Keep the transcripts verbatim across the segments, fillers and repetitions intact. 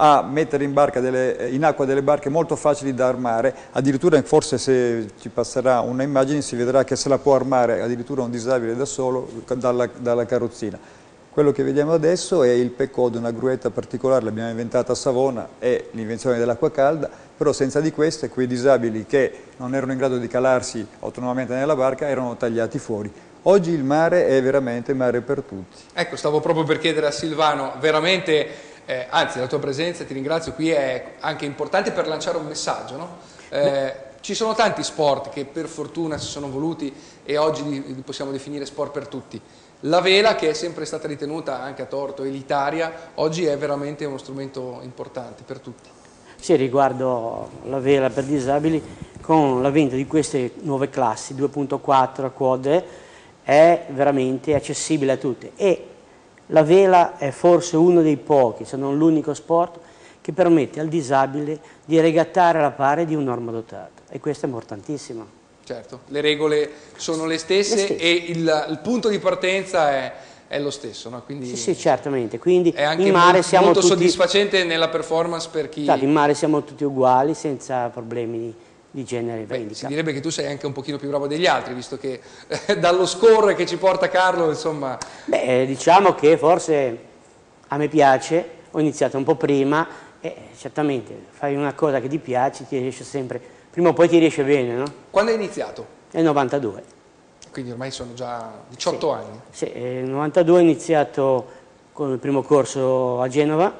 a mettere in, barca delle, in acqua delle barche molto facili da armare, addirittura forse se ci passerà una immagine si vedrà che se la può armare addirittura un disabile da solo dalla, dalla carrozzina. Quello che vediamo adesso è il P-Code, una gruetta particolare, l'abbiamo inventata a Savona, è l'invenzione dell'acqua calda, però senza di queste quei disabili che non erano in grado di calarsi autonomamente nella barca erano tagliati fuori. Oggi il mare è veramente mare per tutti. Ecco, stavo proprio per chiedere a Silvano, veramente, eh, anzi la tua presenza, ti ringrazio, qui è anche importante per lanciare un messaggio, no? Eh, ci sono tanti sport che per fortuna si sono voluti e oggi li, li possiamo definire sport per tutti. La vela, che è sempre stata ritenuta anche a torto elitaria, oggi è veramente uno strumento importante per tutti. Sì, riguardo la vela per disabili, con l'avvento di queste nuove classi due punto quattro quad è veramente accessibile a tutti e la vela è forse uno dei pochi, se non l'unico sport che permette al disabile di regattare alla pari di un normodotato e questo è importantissimo. Certo, le regole sono le stesse, le stesse. E il, il punto di partenza è, è lo stesso, no? Quindi sì, sì, certamente. Quindi è anche in mare molto, siamo molto tutti, soddisfacente nella performance per chi... In mare siamo tutti uguali, senza problemi di, di genere. Beh, si direbbe che tu sei anche un pochino più bravo degli altri, visto che eh, dallo score che ci porta Carlo, insomma... Beh, diciamo che forse a me piace, ho iniziato un po' prima e certamente fai una cosa che ti piace, ti riesce sempre... Prima o poi ti riesce bene, no? Quando hai iniziato? Nel novantadue. Quindi ormai sono già diciotto sì, anni. Sì, nel novantadue ho iniziato con il primo corso a Genova,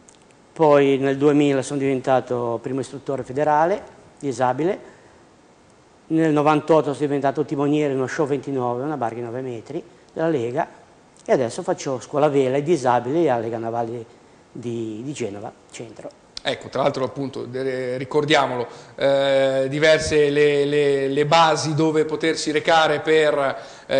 poi nel duemila sono diventato primo istruttore federale, disabile, nel novantotto sono diventato timoniere in uno show ventinove, una barca di nove metri, della Lega, e adesso faccio scuola vela ai disabili alla Lega Navale di, di Genova, centro. Ecco, tra l'altro appunto, ricordiamolo, eh, diverse le, le, le basi dove potersi recare per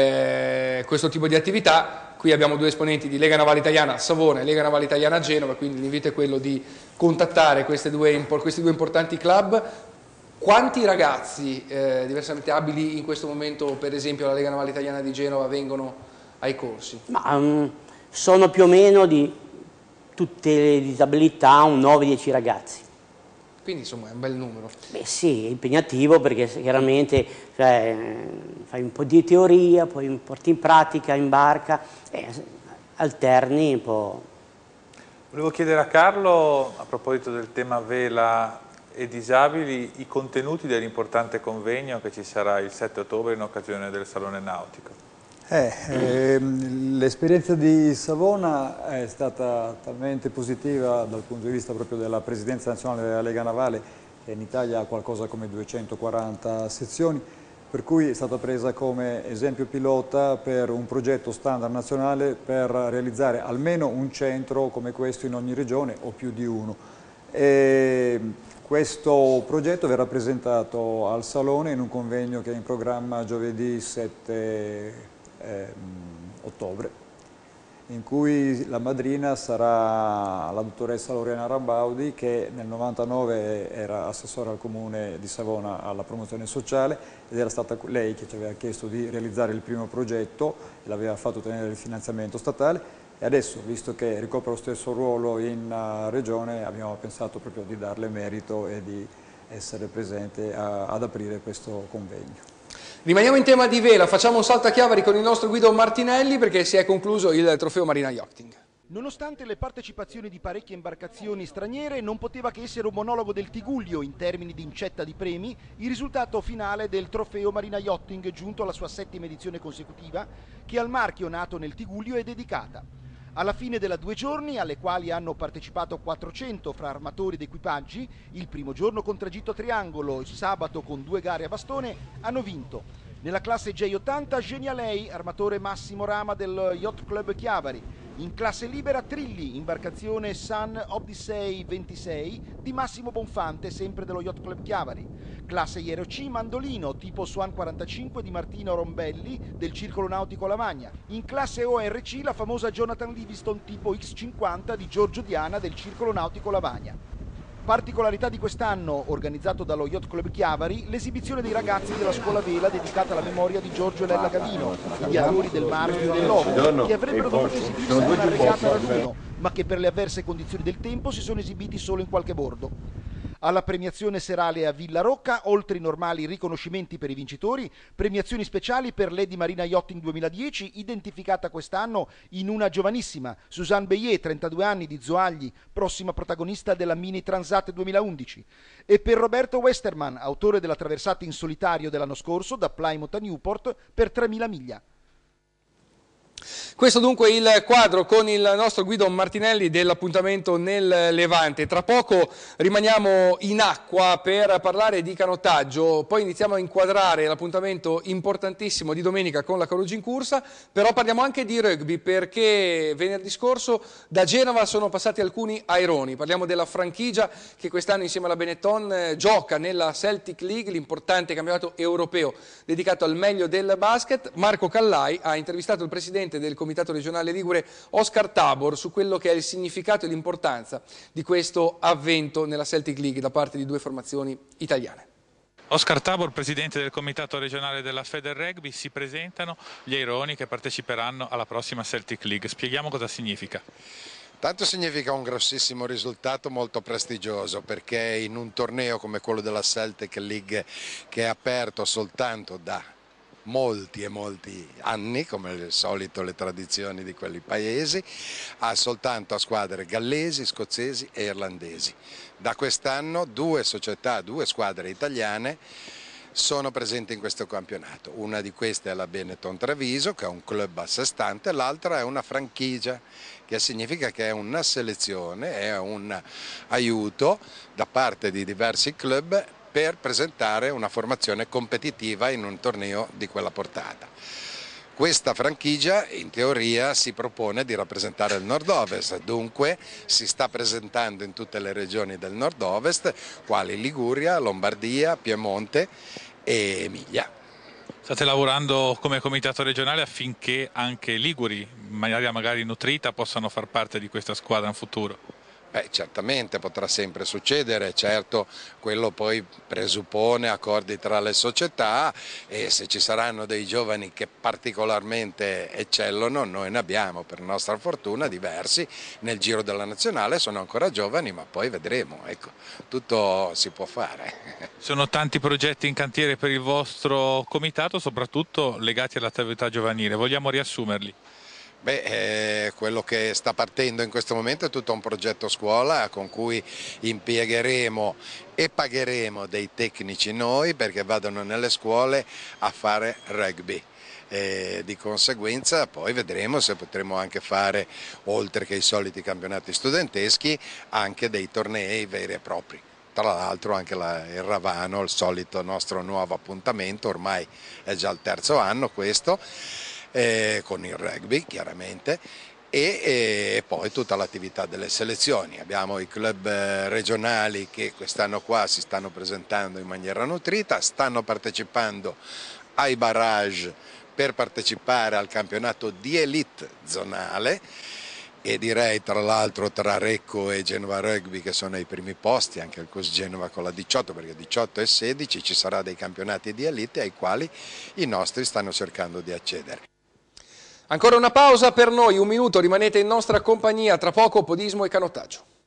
eh, questo tipo di attività. Qui abbiamo due esponenti di Lega Navale Italiana a Savona e Lega Navale Italiana a Genova, quindi l'invito è quello di contattare queste due, questi due importanti club. Quanti ragazzi eh, diversamente abili in questo momento, per esempio alla Lega Navale Italiana di Genova, vengono ai corsi? Ma, um, sono più o meno di... tutte le disabilità, un nove dieci ragazzi. Quindi insomma è un bel numero. Beh sì, è impegnativo perché chiaramente cioè, fai un po' di teoria, poi porti in pratica in barca, e alterni un po'. Volevo chiedere a Carlo, a proposito del tema vela e disabili, i contenuti dell'importante convegno che ci sarà il sette ottobre in occasione del Salone Nautico. Eh, ehm, l'esperienza di Savona è stata talmente positiva dal punto di vista proprio della presidenza nazionale della Lega Navale, che in Italia ha qualcosa come duecentoquaranta sezioni, per cui è stata presa come esempio pilota per un progetto standard nazionale per realizzare almeno un centro come questo in ogni regione o più di uno. E questo progetto verrà presentato al Salone in un convegno che è in programma giovedì sette ottobre, in cui la madrina sarà la dottoressa Lorena Rambaudi, che nel novantanove era assessore al comune di Savona alla promozione sociale ed era stata lei che ci aveva chiesto di realizzare il primo progetto e l'aveva fatto ottenere il finanziamento statale e adesso, visto che ricopre lo stesso ruolo in uh, regione, abbiamo pensato proprio di darle merito e di essere presente a, ad aprire questo convegno. Rimaniamo in tema di vela, facciamo un salto a Chiavari con il nostro Guido Martinelli perché si è concluso il trofeo Marina Yachting. Nonostante le partecipazioni di parecchie imbarcazioni straniere, non poteva che essere un monologo del Tigullio in termini di incetta di premi il risultato finale del trofeo Marina Yachting, giunto alla sua settima edizione consecutiva, che al marchio nato nel Tigullio è dedicata. Alla fine della due giorni, alle quali hanno partecipato quattrocento fra armatori ed equipaggi, il primo giorno con tragitto a triangolo, il sabato con due gare a bastone, hanno vinto. Nella classe J ottanta Genialei, armatore Massimo Rama del Yacht Club Chiavari. In classe libera Trilli, imbarcazione Sun Odyssey ventisei di Massimo Bonfante, sempre dello Yacht Club Chiavari. Classe I R C Mandolino, tipo Swan quarantacinque di Martino Rombelli del Circolo Nautico Lavagna. In classe O R C la famosa Jonathan Livingston tipo X cinquanta di Giorgio Diana del Circolo Nautico Lavagna. Particolarità di quest'anno, organizzato dallo Yacht Club Chiavari, l'esibizione dei ragazzi della scuola vela dedicata alla memoria di Giorgio e Lella Gavino, ideatori del marchio e del logo, che avrebbero dovuto esibirsi in una regata raduno, ma che per le avverse condizioni del tempo si sono esibiti solo in qualche bordo. Alla premiazione serale a Villa Rocca, oltre i normali riconoscimenti per i vincitori, premiazioni speciali per Lady Marina Yachting duemiladieci, identificata quest'anno in una giovanissima, Suzanne Beillet, trentadue anni, di Zoagli, prossima protagonista della Mini Transat duemilaundici, e per Roberto Westerman, autore della traversata in solitario dell'anno scorso da Plymouth a Newport per tremila miglia. Questo dunque il quadro con il nostro Guido Martinelli dell'appuntamento nel Levante. Tra poco rimaniamo in acqua per parlare di canottaggio, poi iniziamo a inquadrare l'appuntamento importantissimo di domenica con la Carugi in corsa, però parliamo anche di rugby perché venerdì scorso da Genova sono passati alcuni aironi. Parliamo della franchigia che quest'anno insieme alla Benetton gioca nella Celtic League, l'importante campionato europeo dedicato al meglio del basket. Marco Callai ha intervistato il presidente del Comitato regionale Ligure, Oscar Tabor, su quello che è il significato e l'importanza di questo avvento nella Celtic League da parte di due formazioni italiane. Oscar Tabor, presidente del Comitato regionale della Feder Rugby, si presentano gli aironi che parteciperanno alla prossima Celtic League. Spieghiamo cosa significa. Tanto significa un grossissimo risultato molto prestigioso, perché in un torneo come quello della Celtic League, che è aperto soltanto da molti e molti anni, come al solito le tradizioni di quei paesi, ha soltanto a squadre gallesi, scozzesi e irlandesi. Da quest'anno due società, due squadre italiane sono presenti in questo campionato. Una di queste è la Benetton Treviso, che è un club a sé stante, l'altra è una franchigia, che significa che è una selezione, è un aiuto da parte di diversi club per presentare una formazione competitiva in un torneo di quella portata. Questa franchigia in teoria si propone di rappresentare il nord-ovest, dunque si sta presentando in tutte le regioni del nord-ovest, quali Liguria, Lombardia, Piemonte e Emilia. State lavorando come comitato regionale affinché anche liguri, in maniera magari nutrita, possano far parte di questa squadra in futuro? Beh, certamente potrà sempre succedere, certo quello poi presuppone accordi tra le società e se ci saranno dei giovani che particolarmente eccellono, noi ne abbiamo per nostra fortuna diversi nel giro della nazionale, sono ancora giovani ma poi vedremo, ecco, tutto si può fare. Sono tanti progetti in cantiere per il vostro comitato, soprattutto legati all'attività giovanile, vogliamo riassumerli? Beh, eh, quello che sta partendo in questo momento è tutto un progetto scuola con cui impiegheremo e pagheremo dei tecnici noi perché vadano nelle scuole a fare rugby. E di conseguenza poi vedremo se potremo anche fare, oltre che i soliti campionati studenteschi, anche dei tornei veri e propri. Tra l'altro anche la, il Ravano, il solito nostro nuovo appuntamento, ormai è già il terzo anno questo, Eh, con il rugby chiaramente e, e poi tutta l'attività delle selezioni. Abbiamo i club eh, regionali che quest'anno qua si stanno presentando in maniera nutrita, stanno partecipando ai barrage per partecipare al campionato di elite zonale e direi tra l'altro tra Recco e Genova Rugby che sono ai primi posti, anche il C U S Genova con la diciotto, perché diciotto e sedici ci sarà dei campionati di elite ai quali i nostri stanno cercando di accedere. Ancora una pausa per noi, un minuto, rimanete in nostra compagnia, tra poco podismo e canottaggio.